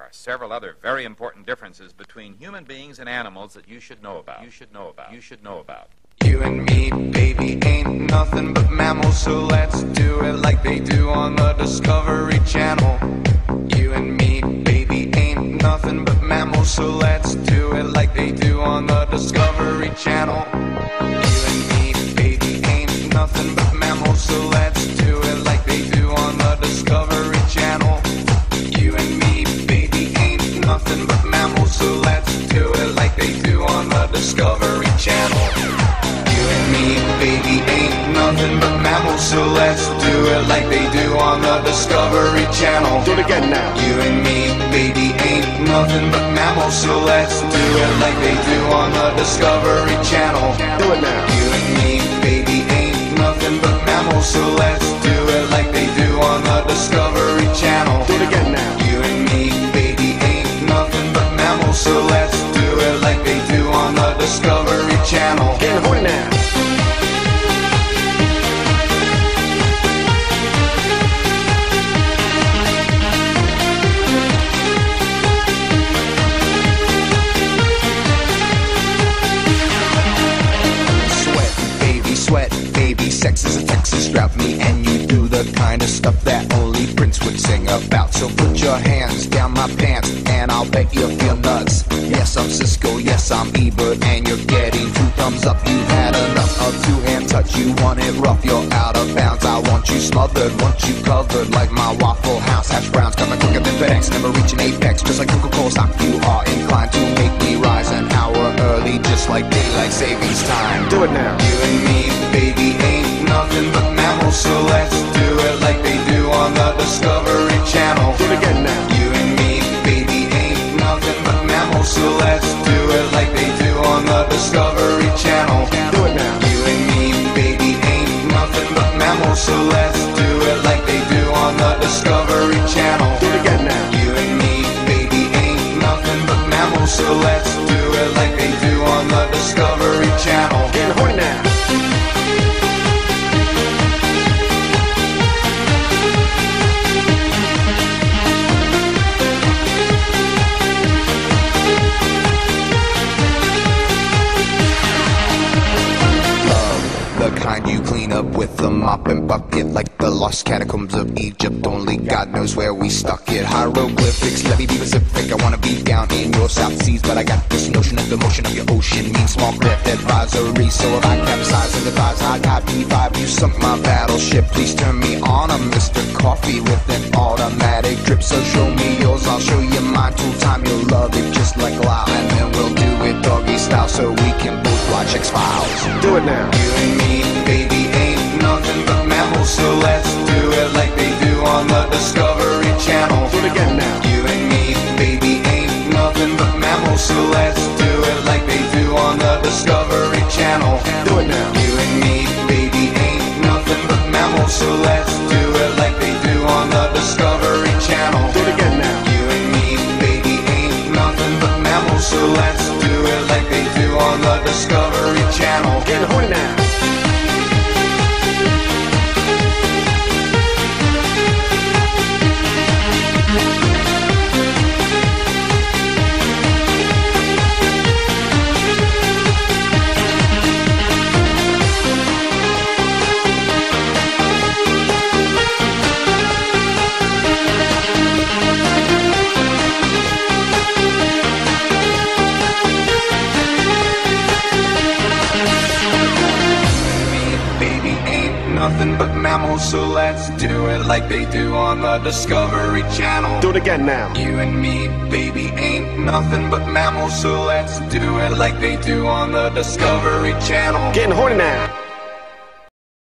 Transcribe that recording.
several other very important differences between human beings and animals that you should know about. You and me, baby, ain't nothing but mammals, so let's do it like they do on the Discovery Channel. You and me, baby, ain't nothing but mammals, so let's do it like they do on the Discovery Channel. You and me, baby, ain't nothing but mammals, so let's do it like they do on the Discovery Channel. You and me, baby, ain't nothing but mammals, so let's do it like they do on the Discovery Channel. You and me, baby, ain't nothing but mammals, so let's do it like they do on the Discovery Channel. Do it again now. You and me, baby, ain't nothing but mammals, so let's do it like they do on the Discovery Channel. Do it now. You and me, baby, ain't nothing but mammals, so let's do it like they do on the Discovery Channel. Do it again now. You and me, baby, ain't nothing but mammals, so let's do it like they do on the Discovery Channel. Getting horny now. Sweat, baby, sex is a Texas drought. Me and you do the kind of stuff that only Prince would sing about. So put your hands down my pants and I'll bet you'll feel nuts. Yes, I'm Cisco, yes, I'm Ebert, and you're getting 2 thumbs up. You've had enough of 2-hand touch. You want it rough, you're out of bounds. I want you smothered, want you covered like my Waffle House. Hash browns coming quicker than FedEx, never reaching apex. Just like Coca-Cola stock, you are inclined to make me rise an hour early, just like daylight savings time. Do it now. You and me, baby, ain't nothing but mammals, so let's do it like they do on the Discovery Channel. Do it again now. You and me, baby, ain't nothing but mammals, so let's do it like they do on the Discovery Channel. Do it now. You and me, baby, ain't nothing but mammals, so let's do it like they do on the Discovery Channel. Do it again now. You and me, baby, ain't nothing but mammals, so let's do it like they do on the Discovery Channel. Getting horny now. The kind you clean up with a mop and bucket, like the lost catacombs of Egypt. Only God knows where we stuck it. Hieroglyphics, let me be Pacific. I wanna be down in your South Seas, but I got this notion of the motion of your ocean means small craft advisory. So if I capsize and advise, I got P5. You sunk my battleship, please turn me on. I'm Mr. Coffee with an automatic drip. So show me yours, I'll show you mine. 2 time you'll love it just like Lyle, and then we'll do it doggy style so we can both watch X-Files. Do it now. You and me, baby, ain't nothing but mammals, so let's do it like they do on the Discovery Channel. Do it again now. You and me, baby, ain't nothing but mammals, so let's do it like they do on the Discovery Channel. Do it now. You and me, baby, ain't nothing but mammals, so let's do it like they do on the Discovery Channel. Do it again now. You and me, baby, ain't nothing but mammals, so let's do it like they do on the Discovery Channel. Getting horny now. Nothing but mammals, so let's do it like they do on the Discovery Channel. Do it again now. You and me, baby, ain't nothing but mammals, so let's do it like they do on the Discovery Channel. Getting horny now.